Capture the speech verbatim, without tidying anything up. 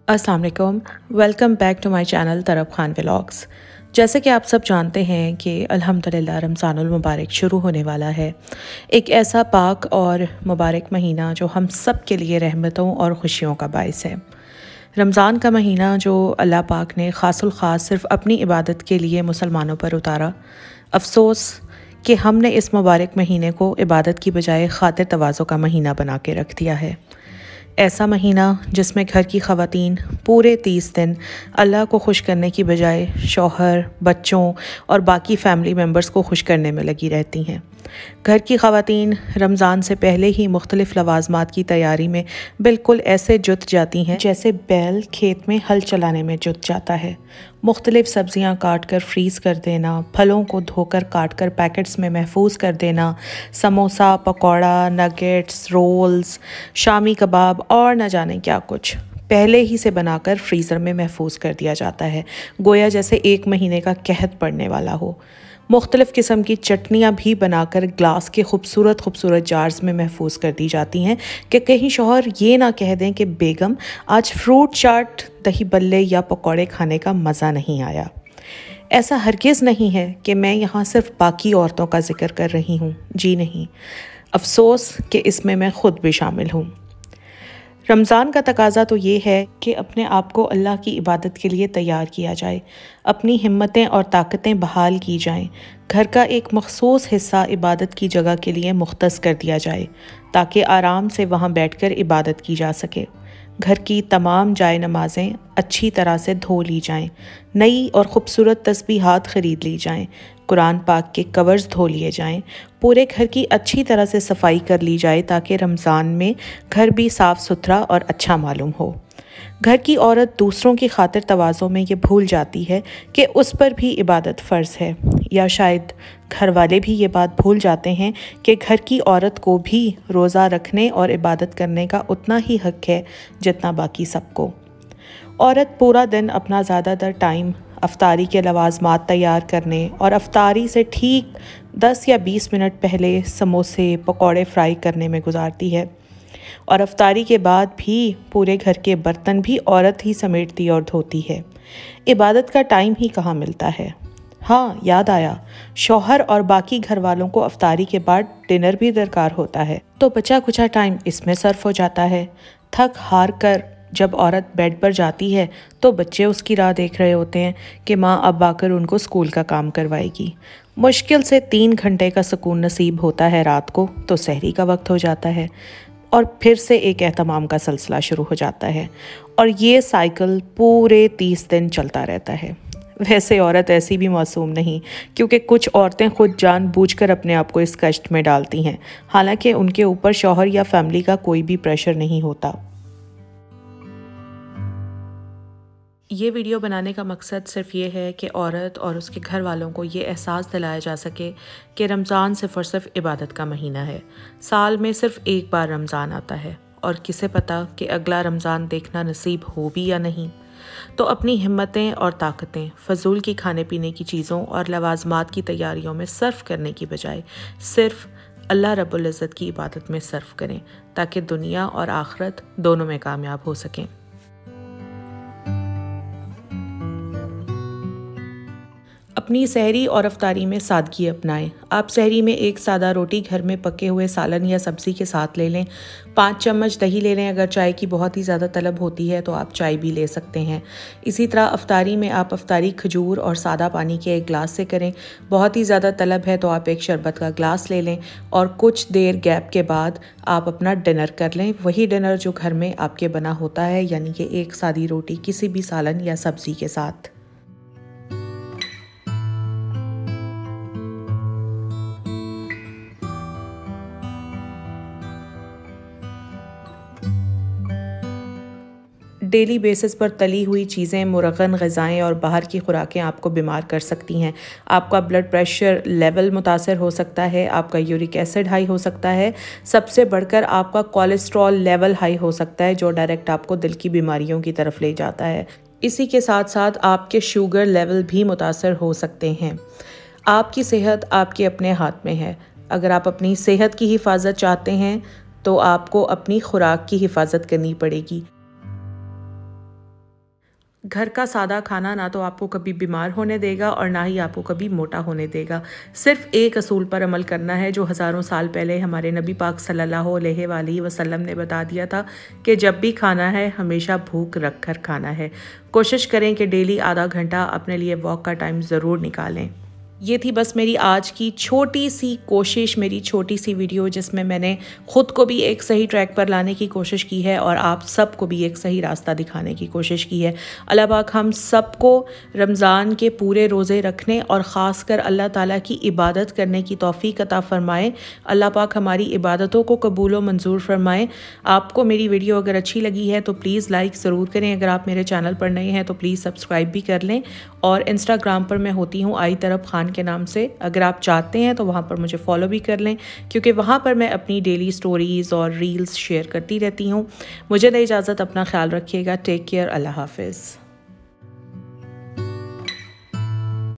अस्सलाम वालेकुम, welcome back to my channel Tarab Khan vlogs. जैसे कि आप सब जानते हैं कि अल्हम्दुलिल्लाह रमज़ानुल मुबारक शुरू होने वाला है। एक ऐसा पाक और मुबारक महीना जो हम सब के लिए रहमतों और खुशियों का बाइस है। रमज़ान का महीना जो अल्लाह पाक ने ख़ासुल ख़ास सिर्फ़ अपनी इबादत के लिए मुसलमानों पर उतारा। अफ़सोस कि हमने इस मुबारक महीने को इबादत की बजाय खातिर तवाज़ो का महीना बना के रख दिया है। ऐसा महीना जिसमें घर की ख़वातीन पूरे तीस दिन अल्लाह को खुश करने की बजाय शौहर, बच्चों और बाकी फ़ैमिली मेम्बर्स को खुश करने में लगी रहती हैं। घर की ख़वातीन रमज़ान से पहले ही मुख्तलिफ़ लवाज़मात की तैयारी में बिल्कुल ऐसे जुट जाती हैं जैसे बैल खेत में हल चलाने में जुट जाता है। मुख्तलिफ़ सब्ज़ियाँ काट कर फ्रीज़ कर देना, फलों को धोकर काट कर पैकेट्स में महफूज कर देना, समोसा, पकौड़ा, नगेट्स, रोल्स, शामी कबाब और न जाने क्या कुछ पहले ही से बनाकर फ्रीज़र में महफूज कर दिया जाता है, गोया जैसे एक महीने का कहत पड़ने वाला हो। मुख्तलिफ़ किस्म की चटनियाँ भी बनाकर ग्लास के खूबसूरत खूबसूरत जार्स में महफूज कर दी जाती हैं कि कहीं शौहर ये ना कह दें कि बेगम आज फ्रूट चाट, दही बल्ले या पकौड़े खाने का मज़ा नहीं आया। ऐसा हरगिज़ नहीं है कि मैं यहाँ सिर्फ बाकी औरतों का जिक्र कर रही हूँ, जी नहीं, अफ़सोस कि इसमें मैं ख़ुद भी शामिल हूँ। रमज़ान का तकाज़ा तो ये है कि अपने आप को अल्लाह की इबादत के लिए तैयार किया जाए, अपनी हिम्मतें और ताकतें बहाल की जाएं, घर का एक मखसूस हिस्सा इबादत की जगह के लिए मुख्तस कर दिया जाए ताकि आराम से वहाँ बैठकर इबादत की जा सके। घर की तमाम जाए नमाज़ें अच्छी तरह से धो ली जाएं, नई और ख़ूबसूरत तस्बीहात ख़रीद ली जाएं, कुरान पाक के कवर्स धो लिए जाएं, पूरे घर की अच्छी तरह से सफाई कर ली जाए ताकि रमज़ान में घर भी साफ़ सुथरा और अच्छा मालूम हो। घर की औरत दूसरों की खातिर तवाज़ो में ये भूल जाती है कि उस पर भी इबादत फ़र्ज़ है, या शायद घर वाले भी ये बात भूल जाते हैं कि घर की औरत को भी रोज़ा रखने और इबादत करने का उतना ही हक़ है जितना बाकी सबको। औरत पूरा दिन अपना ज़्यादातर टाइम अफ्तारी के लवाज़मात तैयार करने और अफ्तारी से ठीक दस या बीस मिनट पहले समोसे, पकौड़े फ्राई करने में गुजारती है, और अफ्तारी के बाद भी पूरे घर के बर्तन भी औरत ही समेटती और धोती है। इबादत का टाइम ही कहाँ मिलता है। हाँ, याद आया, शौहर और बाकी घर वालों को अफ्तारी के बाद डिनर भी दरकार होता है, तो बचा कुचा टाइम इसमें सर्फ हो जाता है। थक हार कर जब औरत बेड पर जाती है तो बच्चे उसकी राह देख रहे होते हैं कि माँ अब आकर उनको स्कूल का काम करवाएगी। मुश्किल से तीन घंटे का सुकून नसीब होता है रात को, तो सहरी का वक्त हो जाता है और फिर से एक एहतमाम का सिलसिला शुरू हो जाता है, और ये साइकिल पूरे तीस दिन चलता रहता है। वैसे औरत ऐसी भी मासूम नहीं, क्योंकि कुछ औरतें खुद जानबूझकर अपने आप को इस कष्ट में डालती हैं, हालांकि उनके ऊपर शौहर या फैमिली का कोई भी प्रेशर नहीं होता। ये वीडियो बनाने का मकसद सिर्फ ये है कि औरत और उसके घर वालों को ये एहसास दिलाया जा सके कि रमज़ान सिर्फ और सिर्फ इबादत का महीना है। साल में सिर्फ एक बार रमज़ान आता है, और किसे पता कि अगला रमज़ान देखना नसीब हो भी या नहीं। तो अपनी हिम्मतें और ताकतें फजूल की खाने पीने की चीज़ों और लवाज़मात की तैयारियों में सर्फ करने की बजाय सिर्फ अल्लाह रब्बुल इज़्ज़त की इबादत में सर्फ करें, ताकि दुनिया और आखिरत दोनों में कामयाब हो सकें। अपनी सहरी और अफ्तारी में सादगी अपनाएं। आप सहरी में एक सादा रोटी घर में पके हुए सालन या सब्ज़ी के साथ ले लें। पाँच चम्मच दही ले लें। अगर चाय की बहुत ही ज़्यादा तलब होती है तो आप चाय भी ले सकते हैं। इसी तरह अफ्तारी में आप अफ्तारी खजूर और सादा पानी के एक गिलास से करें। बहुत ही ज़्यादा तलब है तो आप एक शरबत का गिलास ले लें, और कुछ देर गैप के बाद आप अपना डिनर कर लें, वही डिनर जो घर में आपके बना होता है, यानी कि एक सादी रोटी किसी भी सालन या सब्ज़ी के साथ। डेली बेसिस पर तली हुई चीज़ें, मुरगन ग़िज़ाएँ और बाहर की खुराकें आपको बीमार कर सकती हैं। आपका ब्लड प्रेशर लेवल मुतासर हो सकता है, आपका यूरिक एसिड हाई हो सकता है, सबसे बढ़कर आपका कोलेस्ट्रॉल लेवल हाई हो सकता है, जो डायरेक्ट आपको दिल की बीमारियों की तरफ ले जाता है। इसी के साथ साथ आपके शुगर लेवल भी मुतासर हो सकते हैं। आपकी सेहत आपके अपने हाथ में है। अगर आप अपनी सेहत की हिफाजत चाहते हैं तो आपको अपनी खुराक की हिफाजत करनी पड़ेगी। گھر کا سادہ کھانا نہ تو آپ کو کبھی بیمار ہونے دے گا اور نہ ہی آپ کو کبھی موٹا ہونے دے گا. صرف ایک اصول پر عمل کرنا ہے جو ہزاروں سال پہلے ہمارے نبی پاک صلی اللہ علیہ وآلہ وسلم نے بتا دیا تھا کہ جب بھی کھانا ہے ہمیشہ بھوک رکھ کر کھانا ہے. کوشش کریں کہ ڈیلی آدھا گھنٹہ اپنے لیے واک کا ٹائم ضرور نکالیں. یہ تھی بس میری آج کی چھوٹی سی کوشش، میری چھوٹی سی ویڈیو، جس میں میں نے خود کو بھی ایک صحیح ٹریک پر لانے کی کوشش کی ہے اور آپ سب کو بھی ایک صحیح راستہ دکھانے کی کوشش کی ہے. اللہ پاک ہم سب کو رمضان کے پورے روزے رکھنے اور خاص کر اللہ تعالیٰ کی عبادت کرنے کی توفیق عطا فرمائے. اللہ پاک ہماری عبادتوں کو قبول و منظور فرمائے. آپ کو میری ویڈیو اگر اچھی لگی ہے تو پلیز لائک ضرور کریں. اگر آپ میرے چینل پر نئے ہیں تو پلیز سبسکرائب بھی کر لیں. اور انسٹاگرام پر میں ہوتی ہوں آئی طرب خان کے نام سے، اگر آپ چاہتے ہیں تو وہاں پر مجھے فالو بھی کر لیں، کیونکہ وہاں پر میں اپنی ڈیلی سٹوریز اور ریلز شیئر کرتی رہتی ہوں. مجھے دے اجازت، اپنا خیال رکھیے گا. Take care. اللہ حافظ.